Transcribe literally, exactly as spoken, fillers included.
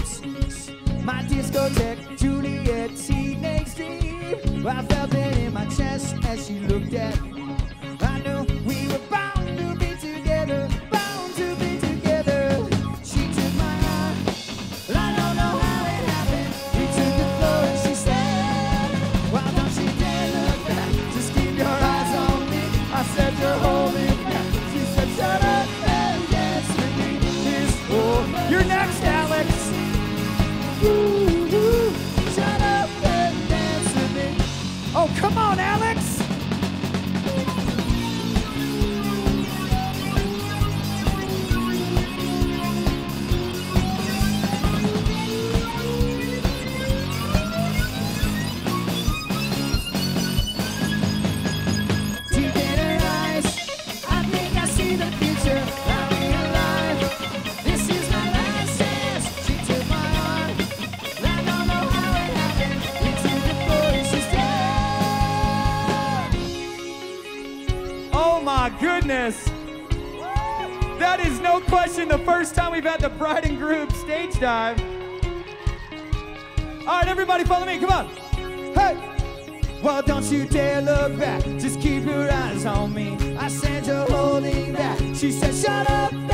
sneaks. My discotheque, Juliet, teenage dream. I felt it in my chest as she looked at me. I knew we were bound to be together, bound to be together. She took my arm, and I don't know how it happened. We took the floor and she said, why don't you dare look back? Just keep your eyes on me. I said, you're holding back. She said, shut up and dance with me. This, oh, you're next, Alex. Ooh, ooh, shut up and dance with me. Oh, come on, Alex. Deep in her eyes, I think I see the future. I realize this is my last chance. She took my arm, and I don't know how it happened. We took the floor and she said, Oh my goodness. That is no question the first time we've had the bride and groom stage dive. All right, everybody follow me, come on. hey! Well, don't you dare look back. Just keep your eyes on me. I said you're holding back. She said, shut up